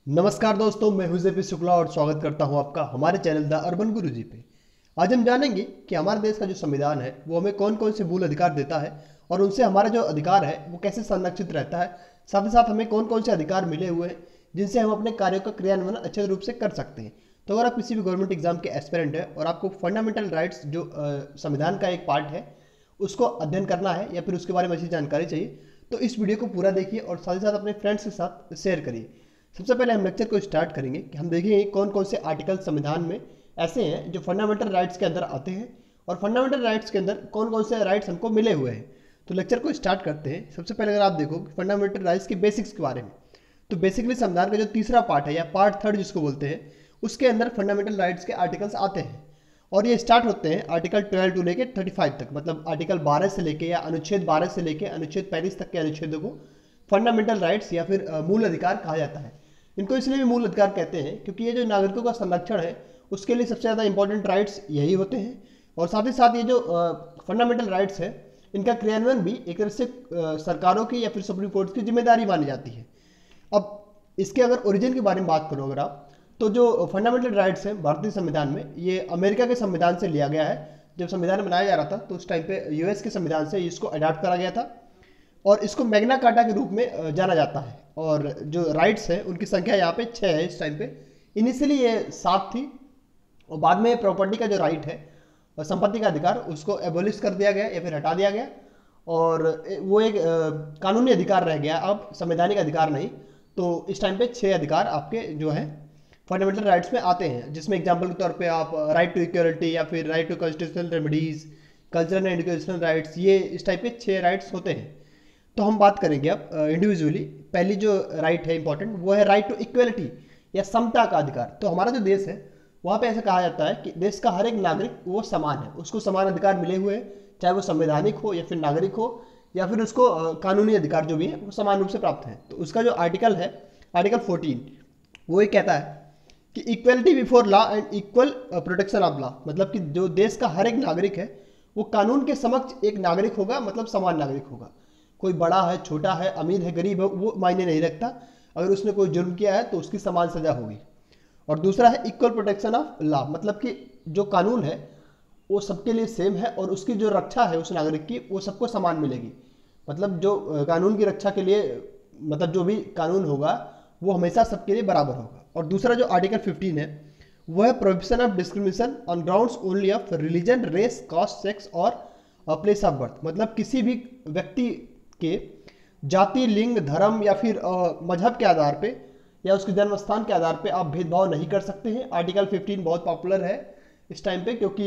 नमस्कार दोस्तों, मैं हूं जेपी शुक्ला और स्वागत करता हूं आपका हमारे चैनल द अर्बन गुरुजी पे। आज हम जानेंगे कि हमारे देश का जो संविधान है वो हमें कौन कौन से मूल अधिकार देता है और उनसे हमारा जो अधिकार है वो कैसे संरक्षित रहता है। साथ ही साथ हमें कौन कौन से अधिकार मिले हुए हैं जिनसे हम अपने कार्यों का क्रियान्वयन अच्छे रूप से कर सकते हैं। तो अगर आप किसी भी गवर्नमेंट एग्जाम के एस्पिरेंट है और आपको फंडामेंटल राइट्स जो संविधान का एक पार्ट है उसको अध्ययन करना है या फिर उसके बारे में अच्छी जानकारी चाहिए, तो इस वीडियो को पूरा देखिए और साथ ही साथ अपने फ्रेंड्स के साथ शेयर करिए। सबसे पहले हम लेक्चर को स्टार्ट करेंगे कि हम देखेंगे कौन कौन से आर्टिकल संविधान में ऐसे हैं जो फंडामेंटल राइट्स के अंदर आते हैं और फंडामेंटल राइट्स के अंदर कौन कौन से राइट्स हमको मिले हुए हैं। तो लेक्चर को स्टार्ट करते हैं। सबसे पहले अगर आप देखो फंडामेंटल राइट्स की बेसिक्स के बारे में, तो बेसिकली संविधान का जो तीसरा पार्ट है या पार्ट थर्ड जिसको बोलते हैं, उसके अंदर फंडामेंटल राइट्स के आर्टिकल्स आते हैं और ये स्टार्ट होते हैं आर्टिकल 12 टू लेके 35 तक, मतलब आर्टिकल 12 से लेके या अनुच्छेद 12 से लेके अनुच्छेद 35 तक के अनुच्छेदों को फंडामेंटल राइट्स या फिर मूल अधिकार कहा जाता है। इनको इसलिए भी मूल अधिकार कहते हैं क्योंकि ये जो नागरिकों का संरक्षण है उसके लिए सबसे ज़्यादा इंपॉर्टेंट राइट्स यही होते हैं और साथ ही साथ ये जो फंडामेंटल राइट्स है इनका क्रियान्वयन भी एक तरह से सरकारों की या फिर सुप्रीम कोर्ट की जिम्मेदारी मानी जाती है। अब इसके अगर ओरिजिन के बारे में बात करो अगर आप, तो जो फंडामेंटल राइट्स हैं भारतीय संविधान में ये अमेरिका के संविधान से लिया गया है। जब संविधान बनाया जा रहा था तो उस टाइम पे यूएस के संविधान से इसको अडॉप्ट करा गया था और इसको मैग्ना कार्टा के रूप में जाना जाता है। और जो राइट्स है उनकी संख्या यहाँ पे 6 है इस टाइम पे। इनिशियली ये 7 थी और बाद में प्रॉपर्टी का जो राइट है और संपत्ति का अधिकार उसको एबोलिश कर दिया गया या फिर हटा दिया गया और वो एक कानूनी अधिकार रह गया, अब संवैधानिक अधिकार नहीं। तो इस टाइम पे 6 अधिकार आपके जो है फंडामेंटल राइट्स में आते हैं, जिसमें एग्जाम्पल के तौर पे आप राइट टू इक्वलिटी या फिर right to constitutional remedies, cultural and educational rights, ये इस टाइप के 6 राइट्स होते हैं। तो हम बात करेंगे अब इंडिविजुअली। पहली जो राइट है इंपॉर्टेंट वो है राइट टू इक्वलिटी या समता का अधिकार। तो हमारा जो देश है वहाँ पे ऐसा कहा जाता है कि देश का हर एक नागरिक वो समान है, उसको समान अधिकार मिले हुए हैं, चाहे वो संवैधानिक हो या फिर नागरिक हो या फिर उसको कानूनी अधिकार जो भी है वो समान रूप से प्राप्त है। तो उसका जो आर्टिकल है आर्टिकल 14 वो ये कहता है कि equality before law and equal protection of law, मतलब कि जो देश का हर एक नागरिक है वो कानून के समक्ष एक नागरिक होगा, मतलब समान नागरिक होगा। कोई बड़ा है, छोटा है, अमीर है, गरीब है, वो मायने नहीं रखता। अगर उसने कोई जुर्म किया है तो उसकी समान सजा होगी। और दूसरा है इक्वल प्रोटेक्शन ऑफ लॉ, मतलब कि जो कानून है वो सबके लिए सेम है और उसकी जो रक्षा है उस नागरिक की वो सबको समान मिलेगी। मतलब जो कानून की रक्षा के लिए, मतलब जो भी कानून होगा वो हमेशा सबके लिए बराबर होगा। और दूसरा जो आर्टिकल 15 है वो है prohibition of discrimination on grounds only of religion, race, caste, sex और प्लेस ऑफ बर्थ, मतलब किसी भी व्यक्ति के जाति, लिंग, धर्म या फिर मजहब के आधार पे या उसके जन्म स्थान के आधार पे आप भेदभाव नहीं कर सकते हैं। आर्टिकल 15 बहुत पॉपुलर है इस टाइम पे क्योंकि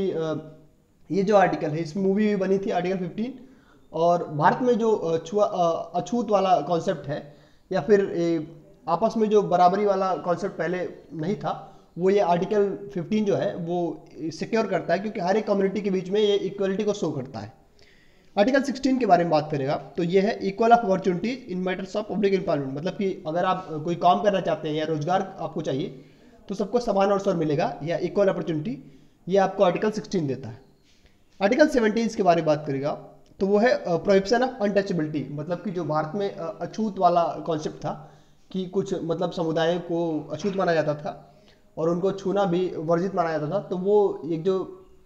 ये जो आर्टिकल है इस मूवी भी बनी थी आर्टिकल 15। और भारत में जो अछूत वाला कॉन्सेप्ट है या फिर आपस में जो बराबरी वाला कॉन्सेप्ट पहले नहीं था, वो ये आर्टिकल 15 जो है वो सिक्योर करता है क्योंकि हर एक कम्युनिटी के बीच में ये इक्वलिटी को शो करता है। आर्टिकल 16 के बारे में बात करेगा तो ये है equal of opportunities in matters of public employment, मतलब कि अगर आप कोई काम करना चाहते हैं या रोजगार आपको चाहिए तो सबको समान अवसर मिलेगा या इक्वल अपॉर्चुनिटी, ये आपको आर्टिकल 16 देता है। आर्टिकल 17 के बारे में बात करेगा तो वो है प्रोहिबिशन ऑफ अनटचेबिलिटी, मतलब कि जो भारत में अछूत वाला कॉन्सेप्ट था कि कुछ मतलब समुदायों को अछूत माना जाता था और उनको छूना भी वर्जित माना जाता था, तो वो एक जो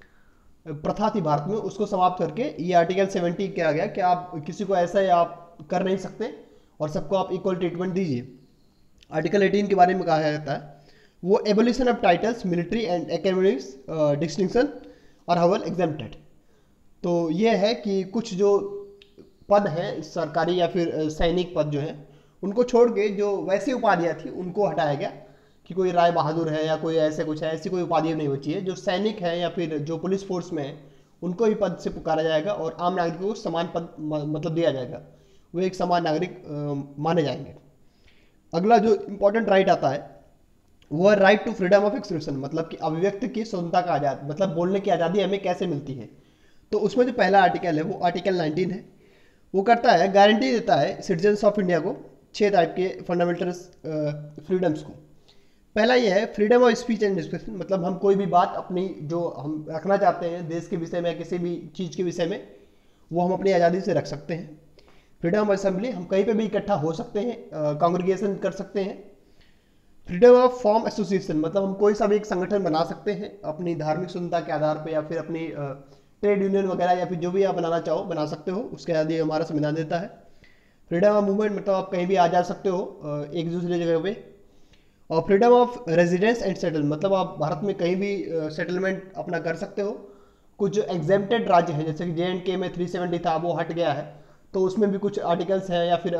प्रथा थी भारत में उसको समाप्त करके ये आर्टिकल 70 किया गया कि आप किसी को ऐसा आप कर नहीं सकते और सबको आप इक्वल ट्रीटमेंट दीजिए। आर्टिकल 18 के बारे में कहा जाता है वो abolition of titles, military and academics distinction और हवल एग्जेम्प्टेड। तो ये है कि कुछ जो पद हैं सरकारी या फिर सैनिक पद जो हैं उनको छोड़ के जो वैसी उपाधियाँ थी उनको हटाया गया कि कोई राय बहादुर है या कोई ऐसे कुछ है, ऐसी कोई उपाधि नहीं बची है। जो सैनिक है या फिर जो पुलिस फोर्स में है उनको ही पद से पुकारा जाएगा और आम नागरिकों को समान पद मतलब दिया जाएगा, वो एक समान नागरिक माने जाएंगे। अगला जो इम्पोर्टेंट राइट आता है वो है right to freedom of expression, मतलब कि अभिव्यक्ति की स्वतंत्रता का आज़ाद, मतलब बोलने की आज़ादी हमें कैसे मिलती है। तो उसमें जो पहला आर्टिकल है वो आर्टिकल 19 है। वो करता है गारंटी देता है सिटीजन्स ऑफ इंडिया को 6 टाइप के फंडामेंटल फ्रीडम्स को। पहला ये है freedom of speech and discussion, मतलब हम कोई भी बात अपनी जो हम रखना चाहते हैं देश के विषय में, किसी भी चीज़ के विषय में, वो हम अपनी आज़ादी से रख सकते हैं। फ्रीडम ऑफ असेंबली, हम कहीं पे भी इकट्ठा हो सकते हैं, कांग्रेगेशन कर सकते हैं। फ्रीडम ऑफ फॉर्म एसोसिएशन, मतलब हम कोई सा भी एक संगठन बना सकते हैं अपनी धार्मिक स्वतंत्रता के आधार पे, या फिर अपनी ट्रेड यूनियन वगैरह, या फिर जो भी आप बनाना चाहो बना सकते हो, उसके आदि हमारा संविधान देता है। फ्रीडम ऑफ मूवमेंट, मतलब आप कहीं भी आ जा सकते हो एक दूसरी जगह पे। और freedom of residence and settle, मतलब आप भारत में कहीं भी सेटलमेंट अपना कर सकते हो। कुछ एग्जेम्प्टेड राज्य हैं, जैसे कि JNK में 370 था, वो हट गया है, तो उसमें भी कुछ आर्टिकल्स हैं, या फिर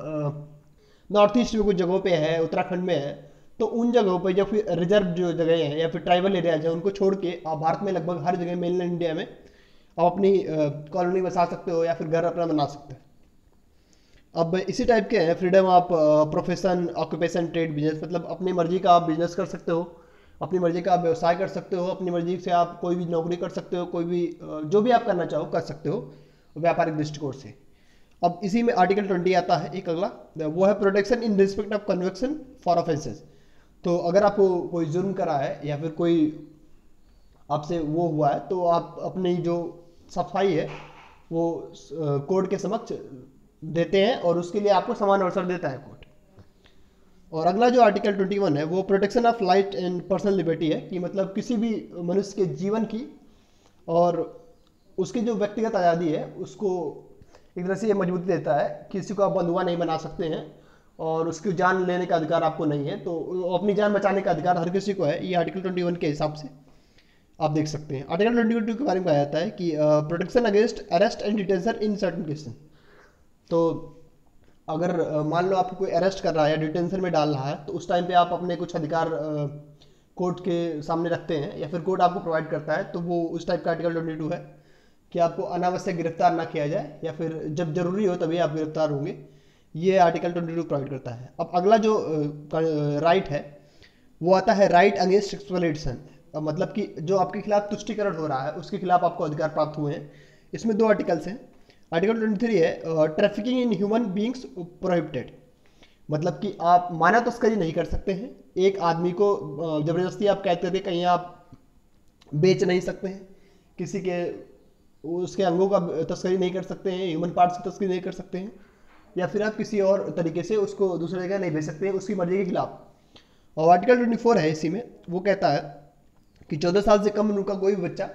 नॉर्थ ईस्ट में कुछ जगहों पे है, उत्तराखंड में है, तो उन जगहों पे, या फिर रिजर्व जो जगह हैं या फिर ट्राइबल एरियाज हैं, उनको छोड़ के आप भारत में लगभग हर जगह मेनलैंड इंडिया में आप अपनी कॉलोनी बसा सकते हो, या फिर घर अपना बना सकते हो। अब इसी टाइप के हैं freedom of profession, occupation, trade, business, मतलब अपनी मर्जी का आप बिजनेस कर सकते हो, अपनी मर्जी का आप व्यवसाय कर सकते हो, अपनी मर्जी से आप कोई भी नौकरी कर सकते हो, कोई भी जो भी आप करना चाहो कर सकते हो व्यापारिक दृष्टिकोण से। अब इसी में आर्टिकल 20 आता है एक अगला, वो है protection in respect of conviction for offences. तो अगर आपको कोई जुर्म करा है या फिर कोई आपसे वो हुआ है, तो आप अपनी जो सफाई है वो कोर्ट के समक्ष देते हैं, और उसके लिए आपको समान अवसर देता है कोर्ट। और अगला जो आर्टिकल 21 है वो protection of life and personal liberty है, कि मतलब किसी भी मनुष्य के जीवन की और उसकी जो व्यक्तिगत आज़ादी है उसको एक तरह से ये मजबूती देता है। किसी को आप बंधुआ नहीं बना सकते हैं, और उसकी जान लेने का अधिकार आपको नहीं है, तो अपनी जान बचाने का अधिकार हर किसी को है। ये आर्टिकल 21 के हिसाब से आप देख सकते हैं। आर्टिकल 22 के बारे में कहा जाता है कि protection against arrest and detention in certain cases. तो अगर मान लो आपको कोई अरेस्ट कर रहा है या डिटेंशन में डाल रहा है, तो उस टाइम पे आप अपने कुछ अधिकार कोर्ट के सामने रखते हैं, या फिर कोर्ट आपको प्रोवाइड करता है, तो वो उस टाइप का आर्टिकल 22 है कि आपको अनावश्यक गिरफ्तार ना किया जाए, या फिर जब जरूरी हो तभी आप गिरफ्तार होंगे। ये आर्टिकल 22 प्रोवाइड करता है। अब अगला जो राइट है वो आता है राइट अगेंस्ट एक्सप्लॉइटेशन, मतलब कि जो आपके खिलाफ तुष्टिकरण हो रहा है उसके खिलाफ आपको अधिकार प्राप्त हुए हैं। इसमें दो आर्टिकल्स हैं। आर्टिकल 23 है trafficking in human beings prohibited, मतलब कि आप मानव तस्करी नहीं कर सकते हैं। एक आदमी को जबरदस्ती आप कैद करके कहीं आप बेच नहीं सकते हैं, किसी के उसके अंगों का तस्करी नहीं कर सकते हैं, ह्यूमन पार्ट्स की तस्करी नहीं कर सकते हैं, या फिर आप किसी और तरीके से उसको दूसरी जगह नहीं भेज सकते हैं उसकी मर्जी के खिलाफ। और आर्टिकल 24 है इसी में, वो कहता है कि 14 साल से कम उम्र का कोई भी बच्चा,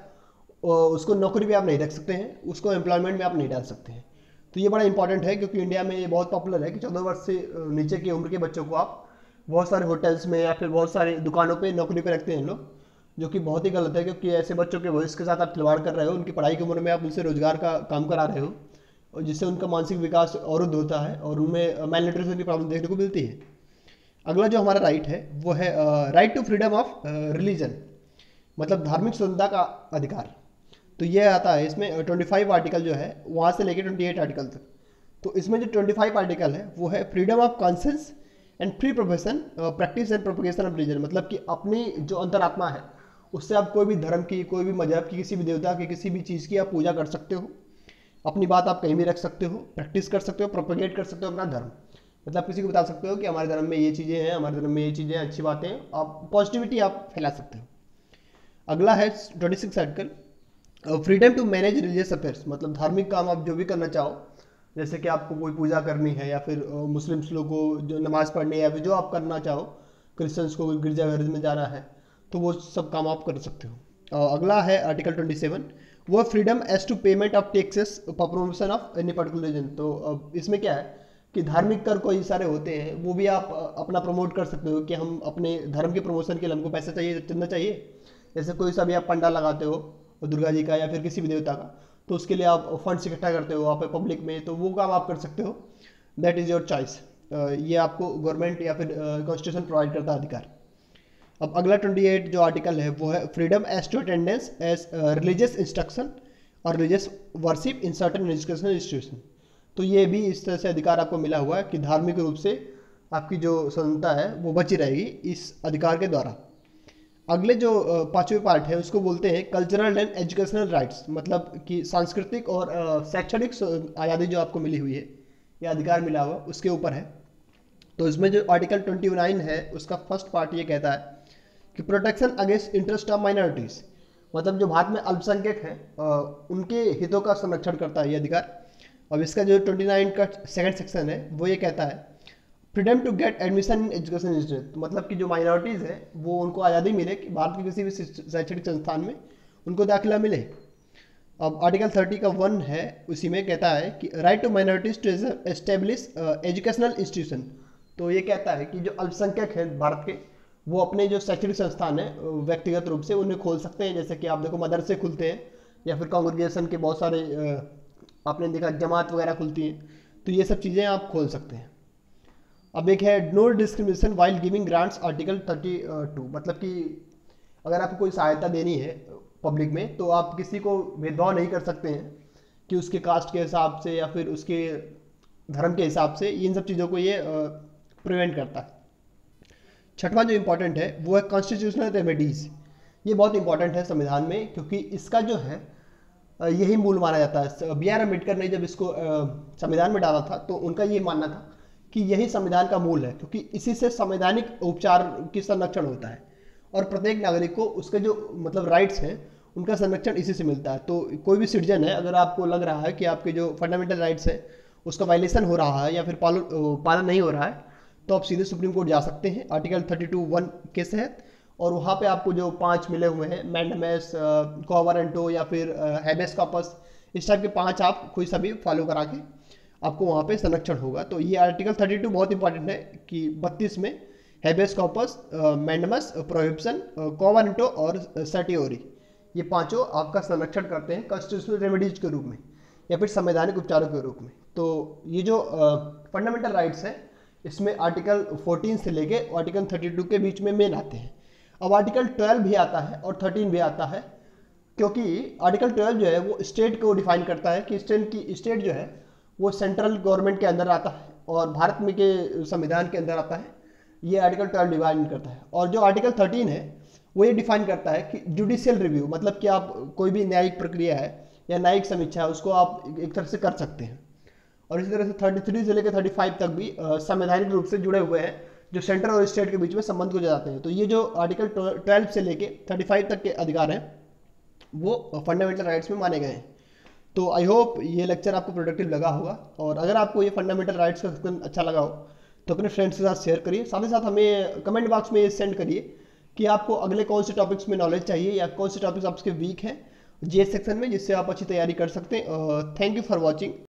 उसको नौकरी पे आप नहीं रख सकते हैं, उसको एम्प्लॉयमेंट में आप नहीं डाल सकते हैं। तो ये बड़ा इंपॉर्टेंट है, क्योंकि इंडिया में ये बहुत पॉपुलर है कि 14 वर्ष से नीचे की उम्र के बच्चों को आप बहुत सारे होटल्स में या फिर बहुत सारी दुकानों पे नौकरी पे रखते हैं लोग, जो कि बहुत ही गलत है, क्योंकि ऐसे बच्चों के भविष्य के साथ आप खिलवाड़ कर रहे हो। उनकी पढ़ाई की उम्र में आप उनसे रोजगार का काम करा रहे हो, और जिससे उनका मानसिक विकास अवरुद्ध होता है और उनमें मेल न्यूट्रिशन की प्रॉब्लम देखने को मिलती है। अगला जो हमारा राइट है वो है right to freedom of religion, मतलब धार्मिक स्वतंत्रता का अधिकार। तो ये आता है इसमें 25 आर्टिकल जो है वहाँ से लेकर 28 आर्टिकल तक। तो इसमें जो 25 आर्टिकल है वो है freedom of conscience and free profession practice and propagation of religion, मतलब कि अपनी जो अंतरात्मा है उससे आप कोई भी धर्म की, कोई भी मजहब की, किसी भी देवता की, किसी भी चीज़ की आप पूजा कर सकते हो, अपनी बात आप कहीं भी रख सकते हो, प्रैक्टिस कर सकते हो, प्रोपगेट कर सकते हो अपना धर्म, मतलब किसी को बता सकते हो कि हमारे धर्म में ये चीज़ें हैं, हमारे धर्म में ये चीज़ें अच्छी बातें हैं, आप पॉजिटिविटी आप फैला सकते हो। अगला है 26 article freedom to manage religious affairs, मतलब धार्मिक काम आप जो भी करना चाहो, जैसे कि आपको कोई पूजा करनी है, या फिर मुस्लिम्स लोगों को जो नमाज़ पढ़नी है, या फिर जो आप करना चाहो, क्रिश्चियंस को गिरजाघर में जाना है, तो वो सब काम आप कर सकते हो। अगला है आर्टिकल 27, वो freedom as to payment of taxes for promotion of any particular reason. तो इसमें क्या है कि धार्मिक कर कोई सारे होते हैं, वो भी आप अपना प्रमोट कर सकते हो कि हम अपने धर्म के प्रमोशन के लिए हमको पैसा चाहिए, चंदा चाहिए। जैसे कोई सा भी आप पंडाल लगाते हो दुर्गा जी का या फिर किसी भी देवता का, तो उसके लिए आप फंड्स इकट्ठा करते हो आप पब्लिक में, तो वो काम आप कर सकते हो। That is your choice. ये आपको गवर्नमेंट या फिर कॉन्स्टिट्यूशन प्रोवाइड करता है अधिकार। अब अगला 28 जो आर्टिकल है वो है freedom as to attendance as religious instruction और religious worship in certain educational institution. तो ये भी इस तरह से अधिकार आपको मिला हुआ है कि धार्मिक रूप से आपकी जो स्वतंत्रता है वो बची रहेगी इस अधिकार के द्वारा। अगले जो पांचवें पार्ट है उसको बोलते हैं कल्चरल एंड एजुकेशनल राइट्स, मतलब कि सांस्कृतिक और शैक्षणिक आज़ादी जो आपको मिली हुई है, ये अधिकार मिला हुआ उसके ऊपर है। तो इसमें जो आर्टिकल 29 है उसका फर्स्ट पार्ट ये कहता है कि protection against interest of minorities, मतलब जो भारत में अल्पसंख्यक हैं उनके हितों का संरक्षण करता है ये अधिकार। अब इसका जो 29 का सेकंड सेक्शन है वो ये कहता है freedom to get admission in education institute, मतलब कि जो माइनॉरिटीज़ है वो उनको आज़ादी मिले कि भारत के किसी भी शैक्षणिक संस्थान में उनको दाखिला मिले। अब आर्टिकल 30 का 1 है, उसी में कहता है कि right to minorities to establish educational institution. तो ये कहता है कि जो अल्पसंख्यक हैं भारत के, वो अपने जो शैक्षणिक संस्थान है व्यक्तिगत रूप से उन्हें खोल सकते हैं। जैसे कि आप देखो मदरसे खुलते हैं या फिर कांग्रेगेशन के बहुत सारे आपने देखा जमात वगैरह खुलती हैं, तो ये सब चीज़ें आप खोल सकते हैं। अब एक है no discrimination while giving grants, article 32, मतलब कि अगर आपको कोई सहायता देनी है पब्लिक में तो आप किसी को भेदभाव नहीं कर सकते हैं कि उसके कास्ट के हिसाब से या फिर उसके धर्म के हिसाब से। इन सब चीज़ों को ये प्रिवेंट करता है। छठवां जो इम्पोर्टेंट है वो है कॉन्स्टिट्यूशनल रेमेडीज़। ये बहुत इंपॉर्टेंट है संविधान में, क्योंकि इसका जो है यही मूल माना जाता है। बी आर अम्बेडकर ने जब इसको संविधान में डाला था तो उनका ये मानना था कि यही संविधान का मूल है, क्योंकि इसी से संवैधानिक उपचार की संरक्षण होता है और प्रत्येक नागरिक को उसके जो मतलब राइट्स हैं उनका संरक्षण इसी से मिलता है। तो कोई भी सिटीजन है, अगर आपको लग रहा है कि आपके जो फंडामेंटल राइट्स है उसका वायलेशन हो रहा है या फिर पालन नहीं हो रहा है, तो आप सीधे सुप्रीम कोर्ट जा सकते हैं आर्टिकल 32(1) के तहत। और वहाँ पे आपको जो 5 मिले हुए हैं मैंडमेस, क्वो वारंटो या फिर हैबेस कॉर्पस, इस टाइप के 5 आप कोई सभी फॉलो करा के आपको वहाँ पे संरक्षण होगा। तो ये आर्टिकल 32 बहुत इंपॉर्टेंट है कि 32 में habeas corpus, mandamus, prohibition, quo warranto और सर्टियोरी, ये पांचों आपका संरक्षण करते हैं कॉन्स्टिट्यूशनल रेमेडीज के रूप में या फिर संवैधानिक उपचारों के रूप में। तो ये जो फंडामेंटल राइट्स है इसमें आर्टिकल 14 से लेके आर्टिकल 32 के बीच में मेन आते हैं। अब आर्टिकल 12 भी आता है और 13 भी आता है, क्योंकि आर्टिकल 12 जो है वो स्टेट को डिफाइन करता है कि स्टेट जो है वो सेंट्रल गवर्नमेंट के अंदर आता है और भारत में के संविधान के अंदर आता है। ये आर्टिकल 12 डिफाइन करता है। और जो आर्टिकल 13 है वो ये डिफाइन करता है कि जुडिशियल रिव्यू, मतलब कि आप कोई भी न्यायिक प्रक्रिया है या न्यायिक समीक्षा है उसको आप एक तरह से कर सकते हैं। और इसी तरह से 33 से लेकर 35 तक भी संवैधानिक रूप से जुड़े हुए हैं जो सेंटर और स्टेट के बीच में संबंध को जाते हैं। तो ये जो आर्टिकल 12 से लेके 35 तक के अधिकार हैं वो फंडामेंटल राइट्स में माने गए हैं। तो आई होप ये लेक्चर आपको प्रोडक्टिव लगा होगा, और अगर आपको ये फंडामेंटल राइट्स का सेक्शन अच्छा लगा हो तो अपने फ्रेंड्स के साथ शेयर करिए। साथ ही साथ हमें कमेंट बॉक्स में सेंड करिए कि आपको अगले कौन से टॉपिक्स में नॉलेज चाहिए या कौन से टॉपिक्स आपके वीक हैं जीएस सेक्शन में, जिससे आप अच्छी तैयारी कर सकते हैं। Thank you for watching.